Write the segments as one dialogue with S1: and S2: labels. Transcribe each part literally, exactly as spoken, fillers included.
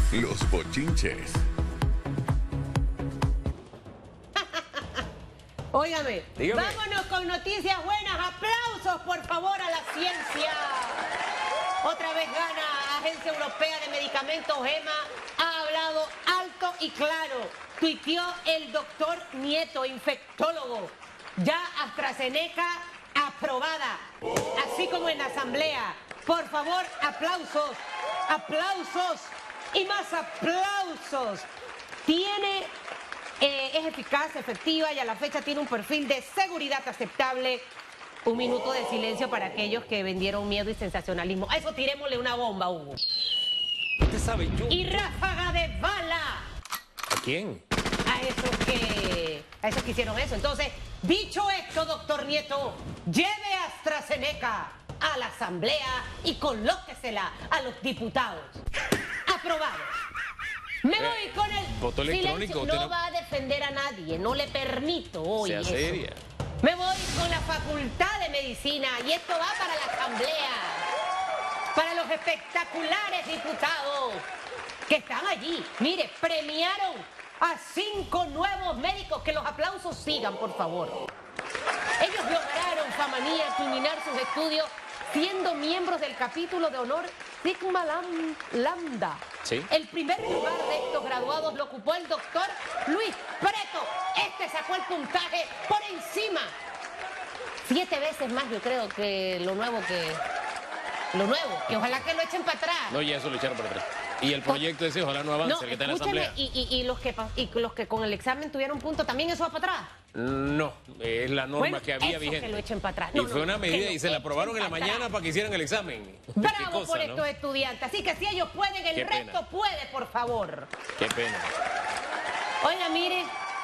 S1: Los bochinches.
S2: Óigame,
S3: Dígame.
S2: vámonos con noticias buenas. Aplausos, por favor, a la ciencia. Otra vez gana Agencia Europea de Medicamentos, EMA. Ha hablado alto y claro. Tuiteó el doctor Nieto, infectólogo. Ya AstraZeneca aprobada. Así como en la asamblea. Por favor, aplausos. Aplausos. Y más aplausos. Tiene... Eh, es eficaz, efectiva y a la fecha tiene un perfil de seguridad aceptable. Un minuto de silencio para aquellos que vendieron miedo y sensacionalismo. A eso tirémosle una bomba, Hugo.
S3: Usted sabe, yo...
S2: Y ráfaga de bala
S3: ¿A quién?
S2: a esos que a esos que hicieron eso. Entonces, dicho esto, doctor Nieto, lleve AstraZeneca a la asamblea y colóquesela a los diputados. Aprobado. Me
S3: Eh,
S2: voy con el
S3: voto electrónico,
S2: silencio.
S3: usted
S2: No
S3: no-
S2: va a defender a nadie, no le permito hoy
S3: Sea
S2: eso.
S3: seria.
S2: Me voy con la Facultad de Medicina y esto va para la asamblea, para los espectaculares diputados que están allí. Mire, premiaron a cinco nuevos médicos. Que los aplausos sigan, por favor. Ellos lograron, Famanía, culminar sus estudios siendo miembros del capítulo de honor Sigma Lam- Lambda.
S3: Sí.
S2: El primer lugar de estos graduados lo ocupó el doctor Luis Preto. Este sacó el puntaje por encima. Siete veces más, yo creo, que lo nuevo que... Lo nuevo, que ojalá que lo echen para atrás.
S3: No, ya eso lo echaron para atrás. Y el proyecto ese, ojalá no avance,
S2: No,
S3: el que está en la
S2: escúchame,
S3: asamblea.
S2: y, y- y los que, pa- y los que con el examen tuvieron punto, ¿también eso va para atrás?
S3: No, es la norma
S2: Bueno,
S3: que había
S2: eso,
S3: vigente.
S2: que lo echen para atrás.
S3: Y
S2: No,
S3: fue
S2: no,
S3: una
S2: que
S3: medida
S2: lo
S3: y se la
S2: echen
S3: aprobaron en la
S2: para
S3: mañana
S2: atrás.
S3: para que hicieran el examen. Qué
S2: Bravo
S3: cosa,
S2: por
S3: ¿no?
S2: estos estudiantes. Así que si ellos pueden, el
S3: Qué
S2: resto
S3: pena.
S2: puede, por favor.
S3: Qué pena.
S2: Oiga, mire,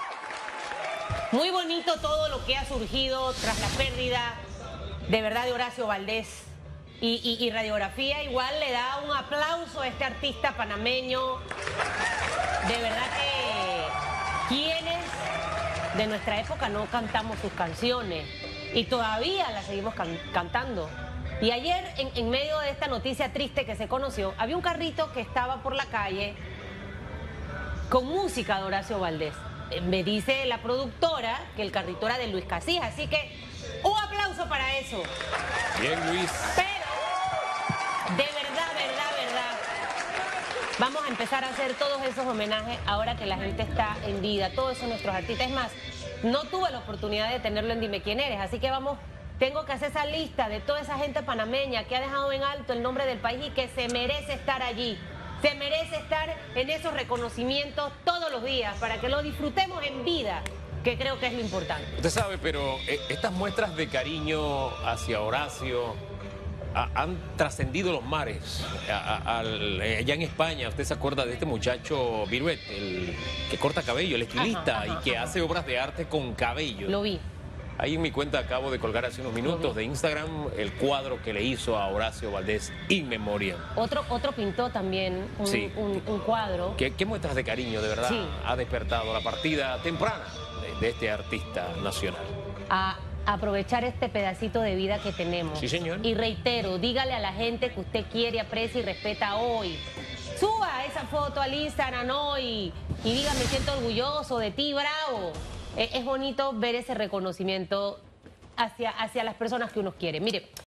S2: muy bonito todo lo que ha surgido tras la pérdida de verdad de Horacio Valdés. Y, y- y Radiografía igual le da un aplauso a este artista panameño. De verdad que quienes de nuestra época no cantamos sus canciones y todavía las seguimos can- cantando. Y ayer, en, en medio de esta noticia triste que se conoció, había un carrito que estaba por la calle con música de Horacio Valdés. Eh, Me dice la productora que el carrito era de Luis Casillas, así que un aplauso para eso.
S3: Bien, Luis.
S2: Pero, de verdad, verdad, verdad, vamos a empezar a hacer todos esos homenajes ahora que la gente está en vida, todos esos nuestros artistas. Es más, no tuve la oportunidad de tenerlo en Dime Quién Eres, así que vamos, tengo que hacer esa lista de toda esa gente panameña que ha dejado en alto el nombre del país y que se merece estar allí. Se merece estar en esos reconocimientos todos los días para que lo disfrutemos en vida, que creo que es lo importante.
S3: Usted sabe, pero eh, estas muestras de cariño hacia Horacio a- han trascendido los mares. A- a- al- eh, allá en España, usted se acuerda de este muchacho Viruet, el que corta cabello, el estilista,
S2: Ajá, ajá,
S3: y que
S2: ajá.
S3: hace obras de arte con cabello.
S2: Lo vi.
S3: Ahí en mi cuenta acabo de colgar hace unos minutos de Instagram el cuadro que le hizo a Horacio Valdés in memoriam.
S2: Otro, otro pintó también un,
S3: Sí.
S2: un- un cuadro.
S3: ¿Qué, qué muestras de cariño de verdad
S2: Sí.
S3: ha despertado la partida temprana de, de este artista nacional?
S2: A aprovechar este pedacito de vida que tenemos.
S3: Sí, señor.
S2: Y reitero, dígale a la gente que usted quiere, aprecia y respeta hoy. Suba esa foto al Instagram hoy y diga, me siento orgulloso de ti, bravo. Eh, Es bonito ver ese reconocimiento hacia, hacia las personas que uno quiere. Mire,